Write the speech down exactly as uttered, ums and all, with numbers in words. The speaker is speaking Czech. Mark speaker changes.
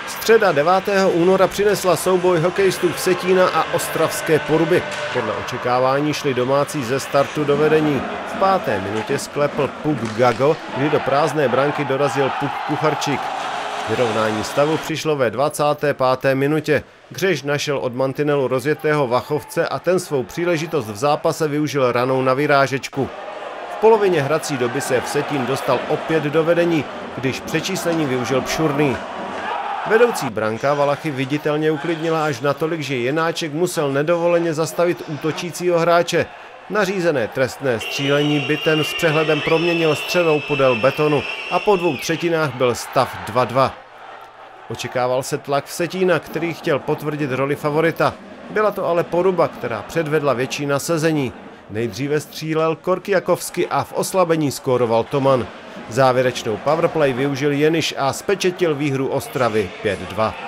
Speaker 1: Středa devátého února přinesla souboj hokejistů Vsetína a ostravské Poruby. Podle očekávání šli domácí ze startu do vedení. V páté minutě sklepl puk Gago, kdy do prázdné branky dorazil puk Kucharčík. Vyrovnání stavu přišlo ve dvacáté páté minutě. Křež našel od mantinelu rozjetého Vachovce a ten svou příležitost v zápase využil ranou na vyrážečku. V polovině hrací doby se Vsetín dostal opět do vedení, když přečíslení využil Pšurný. Vedoucí branka Valachy viditelně uklidnila až natolik, že Jenáček musel nedovoleně zastavit útočícího hráče. Nařízené trestné střílení by ten s přehledem proměnil střelou podél betonu a po dvou třetinách byl stav dva dva. Očekával se tlak Vsetína, který chtěl potvrdit roli favorita. Byla to ale Poruba, která předvedla větší nasazení. Nejdříve střílel Korkiakovsky a v oslabení skóroval Toman. Závěrečnou powerplay využil Jeniš a spečetil výhru Ostravy pět dva.